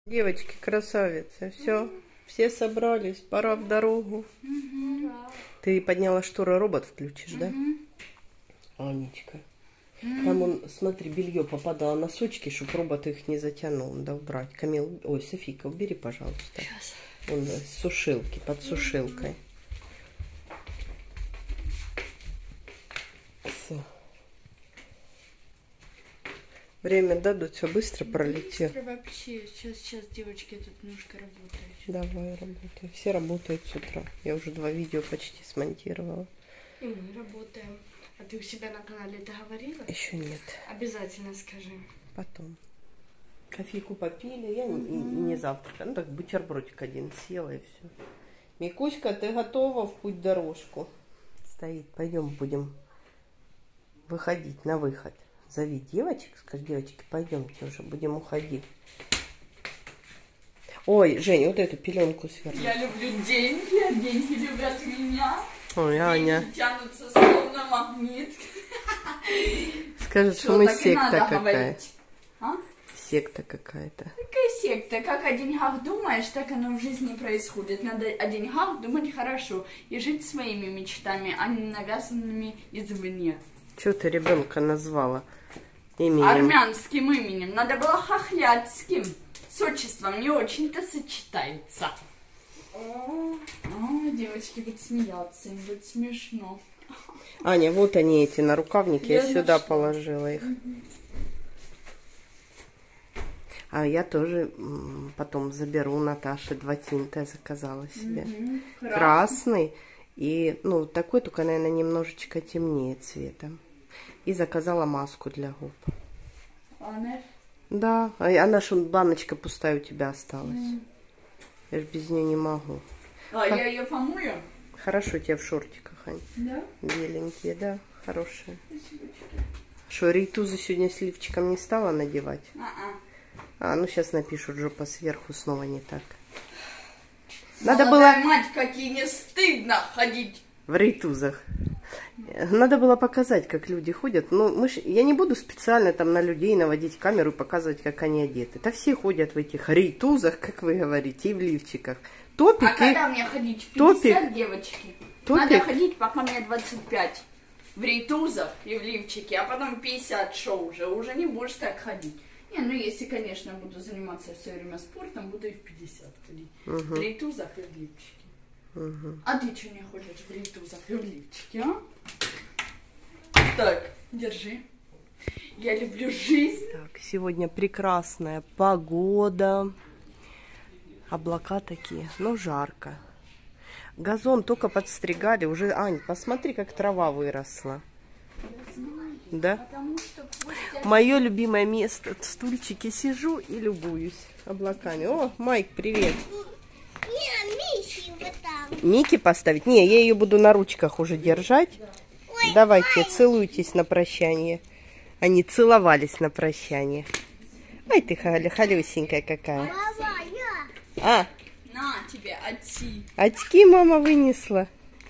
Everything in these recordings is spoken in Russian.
Девочки, красавицы, все собрались, пора в дорогу. Ты подняла шторы, робот включишь, да? Анечка. Там он, смотри, белье попадало на сучки, чтобы робот их не затянул. Надо убрать. Камил, ой, Софийка, убери, пожалуйста. Сейчас. Он с сушилки, под сушилкой. Все. Время дадут, все быстро пролетело. Вообще, сейчас девочки тут немножко работают. Давай, работай. Все работают с утра. Я уже 2 видео почти смонтировала. И мы работаем. А ты у себя на канале это говорила? Еще нет. Обязательно скажи. Потом. Кофейку попили, я не завтракаю. Ну так бутербродик один съела и все. Микуська, ты готова в путь дорожку? Стоит. Пойдем будем выходить на выход. Зови девочек, скажи, девочки, пойдемте уже, будем уходить. Ой, Женя, вот эту пеленку сверни. Я люблю деньги, а деньги любят меня. Ой, Аня. Деньги тянутся словно магнит. Скажет, что мы секта какая. А? Секта какая-то. Какая секта? Как о деньгах думаешь, так оно в жизни происходит. Надо о деньгах думать хорошо и жить своими мечтами, а не навязанными извне. Чего ты ребенка назвала именем? Армянским именем. Надо было хохлядским. С отчеством не очень-то сочетается. О, девочки будут смеяться, им будет смешно. Аня, вот они эти нарукавники, я сюда нашла. положила их. А я тоже потом заберу Наташе 2 тинта, заказала себе. Красный и, ну, такой, только, наверное, немножечко темнее цветом. И заказала маску для губ. Она? Да, она же баночка пустая у тебя осталась. Я же без нее не могу. А я ее помою? Хорошо у тебя в шортиках, Ань. Да? Беленькие, да, хорошие. Что, рейтузы сегодня с лифчиком не стала надевать? А, ну сейчас напишут, жопа сверху снова не так. Надо было... мать, какие не стыдно ходить. В рейтузах. Надо было показать, как люди ходят. Ну, я не буду специально там на людей наводить камеру и показывать, как они одеты. Да все ходят в этих рейтузах, как вы говорите, и в лифчиках. Топик а когда мне ходить? В 50, топик. девочки? Топик. Надо ходить, пока мне 25. В рейтузах и в лифчике, а потом 50 шоу уже. Уже не будешь так ходить. Не, ну если, конечно, буду заниматься все время спортом, буду и в 50 ходить. В рейтузах и в лифчике. А ты что не ходишь в рейтузах и в лифчике, а? Так, держи. Я люблю жизнь. Так, сегодня прекрасная погода. Облака такие, но жарко. Газон только подстригали. Уже, Ань, посмотри, как трава выросла. Да? Мое любимое место. В стульчике сижу и любуюсь облаками. О, Майк, привет. Мики поставить? Не, я ее буду на ручках уже держать. Ой, давайте, целуйтесь на прощание. Они целовались на прощание. Ай ты халюсенькая какая. А? На тебе, очки. Очки мама вынесла.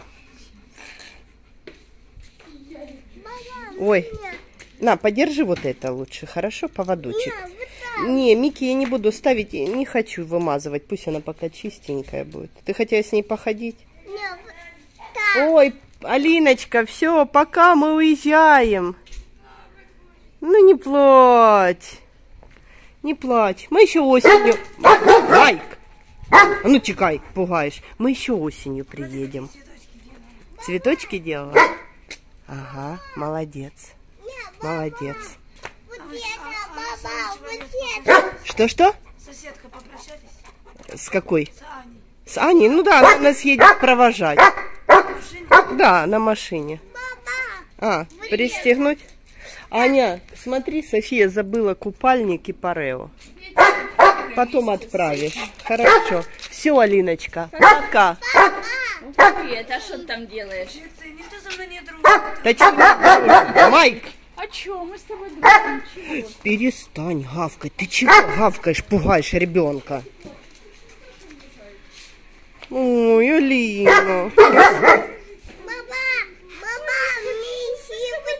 Ой, на, подержи вот это лучше, хорошо, поводочек. Не, Мики я не буду ставить, не хочу вымазывать, пусть она пока чистенькая будет. Ты хотела с ней походить? Ой, Алиночка, все, пока, мы уезжаем. Ну не плачь, не плачь, мы еще осенью... Майк, а ну тикай, пугаешь. Мы еще осенью приедем. Цветочки делала? Ага, молодец. Молодец. Что-что? Соседка, попрощались. С какой? С Аней. С Аней? Ну да, она нас едет провожать. Да, на машине. А, пристегнуть? Аня, смотри, София забыла купальник и парео. Потом отправишь. Хорошо. Все, Алиночка, пока. Привет, а что ты там делаешь? Никто за мной не дружит. Да чего? Майк, А чё, мы с тобой дружим, чего? перестань гавкать. Ты чего гавкаешь, пугаешь ребенка? Ой, Алина.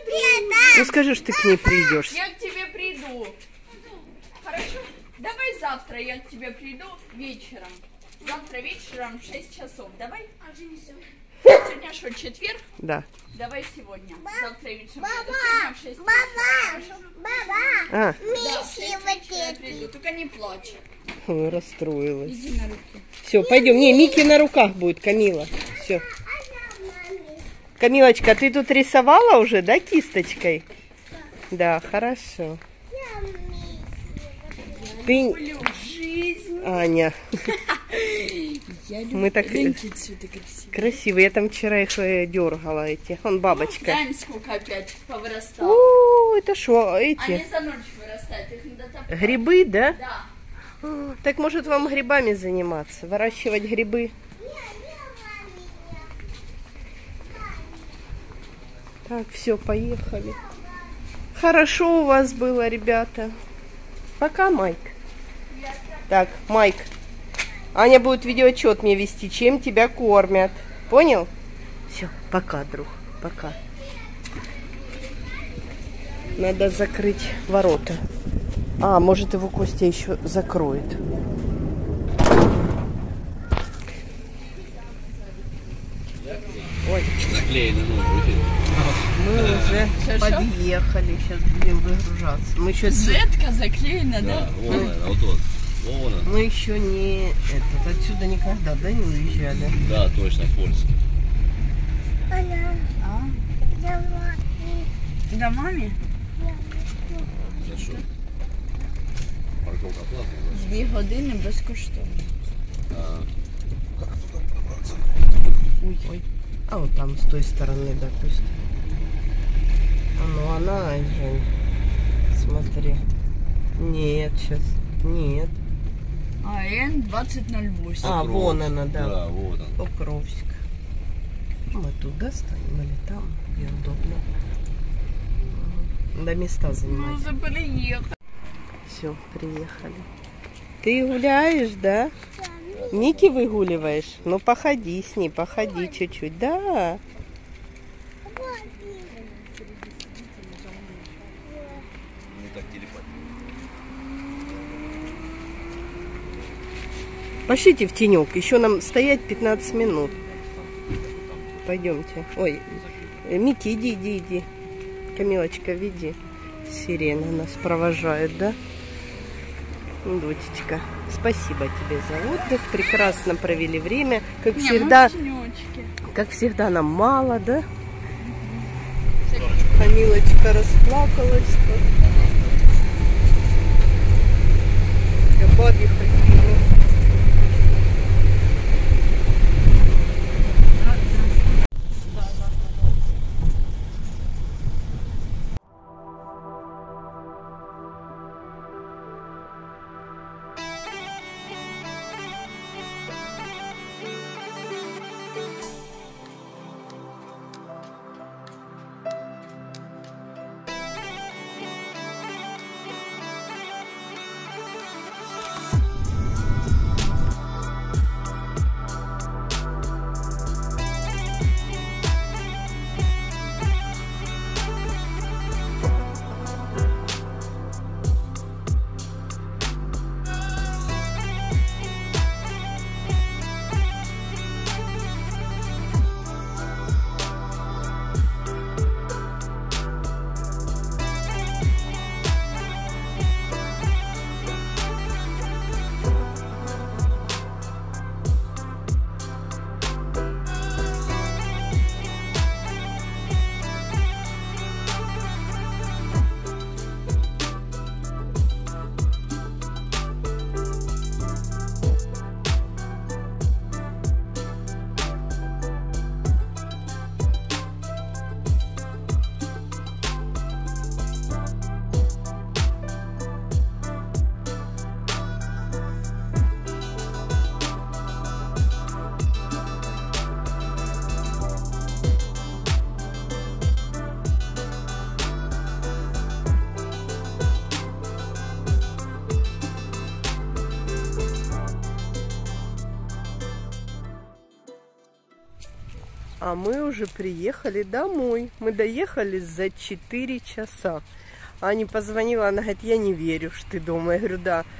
Ну скажи, что ты к ней придешь. Я к тебе приду. Хорошо? Давай завтра. завтра я к тебе приду вечером. Завтра вечером в 6 часов. Давай? Сегодня что, четверг? Да. Давай сегодня. Завтра вечером приду. Сегодня в 6 часов. А, Я приду. Только не плачь. расстроилась. Иди на руки. Все, пойдем. Не, Микки на руках будет, Камила. Все. Камилочка, ты тут рисовала уже, да, кисточкой? Да, хорошо. Ты... Люблю жизнь. Аня. Я люблю. Мы так Гляньте, цветы красивые. красивые. Я там вчера их дергала, эти. Вон бабочка. Глянь, сколько опять повырастало. О, это что, Они эти? за ночь вырастают, их надо топтать. Грибы, да? Да. О, так может вам грибами заниматься? Выращивать грибы? Так, все, поехали. Хорошо у вас было, ребята. Пока, Майк. Так, Майк. Аня будет видеоотчет мне вести, чем тебя кормят. Понял? Все, пока, друг. Пока. Надо закрыть ворота. А, может его Костя еще закроет. Ой. Наклеены, ну, выход. Мы уже подъехали, сейчас будем выгружаться. Мы еще, Зетка заклеена, да? Да, вон, наверное, вот тот. Вон он. мы еще не отсюда никогда, да, не уезжали. Да, точно, польский. Да, маме? За що? Парковка платная, 2 години безкоштовно. да? Как туда пробраться? Ой. А вот там, с той стороны, да, Костя. А ну она, Жень, смотри. Нет, сейчас, нет. А Н-2008. А, вон она, да. Да, вот он. Покровск. Мы туда станем или там, где удобно. До места Ну, занимать. забыли ехать. Все, приехали. Ты гуляешь, да? Ники выгуливаешь? Ну, походи с ней, походи чуть-чуть. Да. Не так телепать. Пошлите в тенек. Еще нам стоять 15 минут. Пойдемте. Ой, Микки, иди. Камилочка, веди. Сирена нас провожает, да? Дочечка, спасибо тебе за отдых. Прекрасно провели время. Как всегда, нам мало, да? Камилочка расплакалась. Я бабе хотела. А мы уже приехали домой. Мы доехали за 4 часа. Аня позвонила, она говорит, я не верю, что ты дома. Я говорю, да.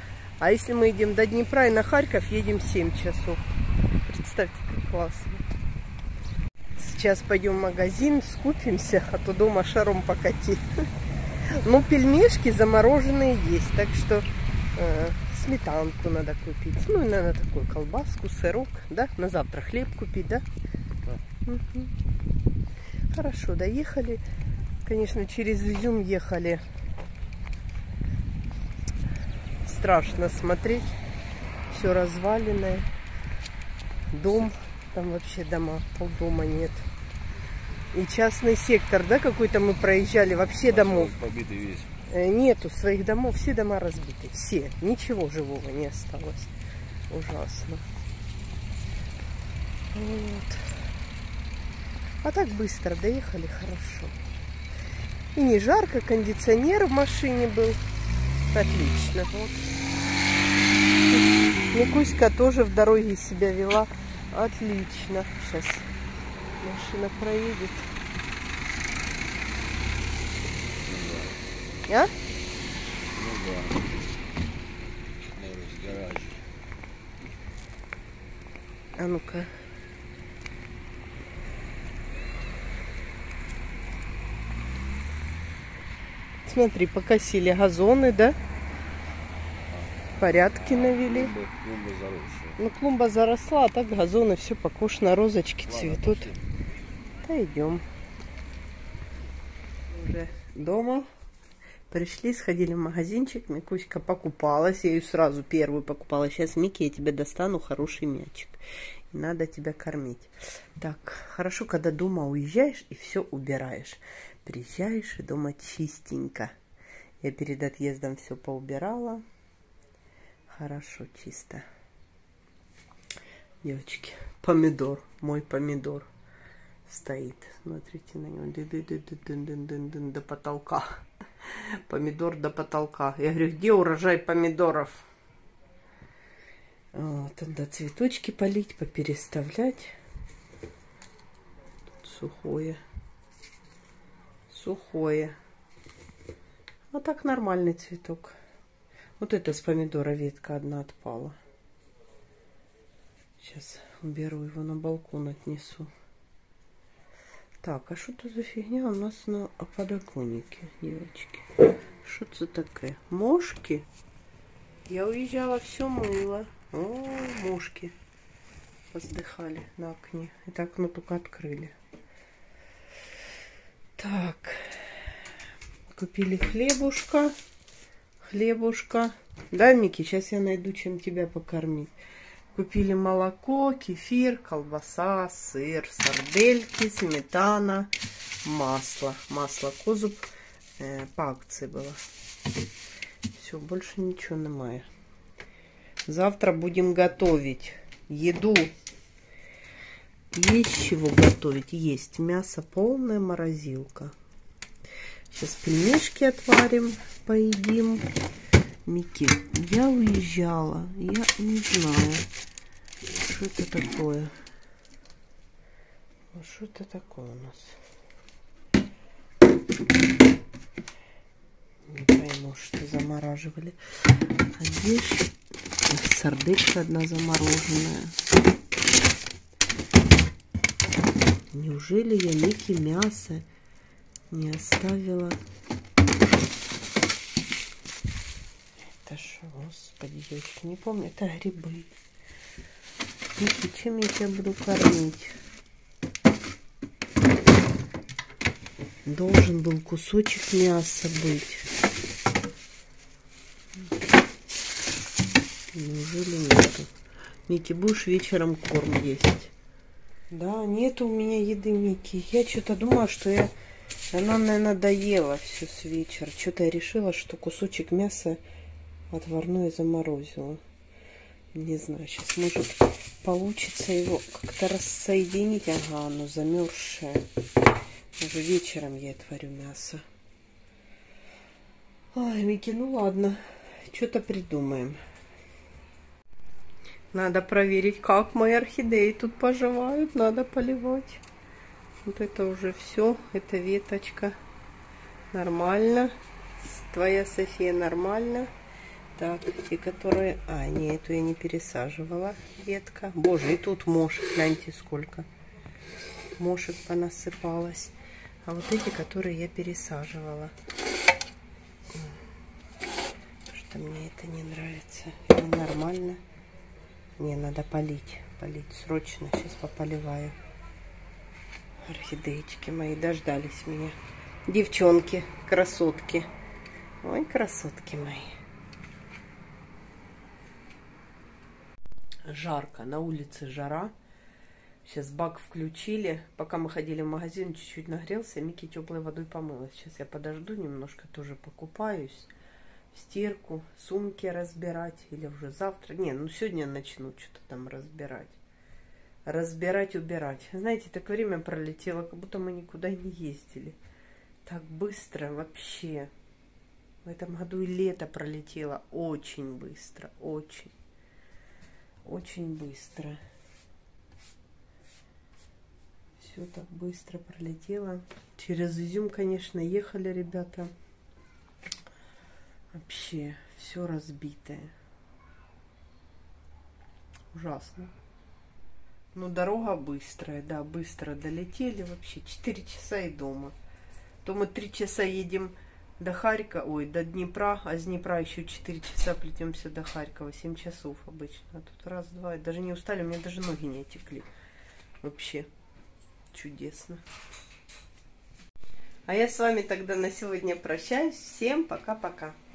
А если мы идем до Днепра и на Харьков, едем 7 часов. Представьте, как классно. Сейчас пойдем в магазин, скупимся, а то дома шаром покати. Ну, пельмешки замороженные есть, так что сметанку надо купить. Ну, и надо такую колбаску, сырок, да? На завтра хлеб купить, да? Угу. Хорошо, доехали. Конечно, через Изюм ехали. Страшно смотреть. Все разваленное. Дом. Там вообще дома, полдома нет. И частный сектор, да, какой-то мы проезжали, вообще домов. Побитый весь. Нету своих домов, все дома разбиты. Все. Ничего живого не осталось. Ужасно. Вот. А так быстро доехали, хорошо. И не жарко, кондиционер в машине был. Отлично. Вот. Микуська тоже в дороге себя вела. Отлично. Сейчас машина проедет. А? Ну да. Гараж. А ну-ка. Смотри, покосили газоны, да? Порядки навели. Клумба заросшая. Ну, клумба заросла, а так газоны все покошено, розочки цветут. Пошли. Да, идем. Уже дома. Пришли, сходили в магазинчик. Микуська покупалась. Я ее сразу первую покупала. Сейчас, Микки, я тебе достану хороший мячик. И надо тебя кормить. Так, хорошо, когда дома уезжаешь и все убираешь. Приезжаешь, и дома чистенько. Я перед отъездом все поубирала. Хорошо, чисто. Девочки, помидор, мой помидор стоит. Смотрите на него. До потолка. Помидор до потолка. Я говорю, где урожай помидоров? Вот, надо цветочки полить, попереставлять. Тут сухое. Сухое. А так нормальный цветок. Вот это с помидора ветка одна отпала. Сейчас уберу его, на балкон отнесу. Так, а что это за фигня у нас на подоконнике, девочки? Что это такое? Мошки? Я уезжала, все мыло. О, мошки воздыхали на окне. Это окно только открыли. Так. Купили хлебушка. Хлебушка. Да, Микки, сейчас я найду, чем тебя покормить. Купили молоко, кефир, колбаса, сыр, сардельки, сметана, масло. Масло Козуб по акции было. Все, больше ничего немає. Завтра будем готовить еду. Есть чего готовить? Есть. Мясо полная морозилка. Сейчас пельмешки отварим, поедим. Микки, я уезжала. Я не знаю, что это такое. Что это такое у нас? Не пойму, что замораживали. А здесь сарделька одна замороженная. Неужели я Микки мясо не оставила? Это что, господи, девочки, не помню. Это грибы. Микки, чем я тебя буду кормить? Должен был кусочек мяса быть. Неужели нету? Микки, будешь вечером корм есть? Да, нет у меня еды, Микки. Я что-то думала, что она, наверное, доела все с вечера. Что-то я решила, что кусочек мяса отварное заморозила. Не знаю, сейчас может получится его как-то рассоединить. Ага, оно замерзшее. Уже вечером я отварю мясо. Ой, Микки, ну ладно. Что-то придумаем. Надо проверить, как мои орхидеи тут поживают. Надо поливать. Вот это уже все. Это веточка. Нормально. Твоя София нормально. Так, те, которые... А, не, эту я не пересаживала, ветка. Боже, и тут мошек, гляньте, сколько мошек понасыпалось. А вот эти, которые я пересаживала. Что мне это не нравится. Это нормально. Не, надо полить. Полить срочно. Сейчас пополиваю. Орхидеечки мои дождались меня. Девчонки, красотки. Ой, красотки мои. Жарко. На улице жара. Сейчас бак включили. Пока мы ходили в магазин, чуть-чуть нагрелся. Микки теплой водой помылась. Сейчас я подожду немножко, тоже покупаюсь. Стирку, сумки разбирать. Или уже завтра. Не, ну сегодня начну что-то там разбирать. Разбирать, убирать. Знаете, так время пролетело, как будто мы никуда не ездили. Так быстро вообще. В этом году и лето пролетело очень быстро. Очень. Очень быстро. Все так быстро пролетело. Через Изюм, конечно, ехали ребята. Вообще все разбитое. Ужасно. Ну, дорога быстрая, да, быстро долетели. Вообще 4 часа и дома. То мы 3 часа едем до Харькова, ой, до Днепра, а с Днепра еще 4 часа плетемся до Харькова. 7 часов обычно. А тут раз-два. Даже не устали, у меня даже ноги не отекли. Вообще чудесно. А я с вами тогда на сегодня прощаюсь. Всем пока-пока.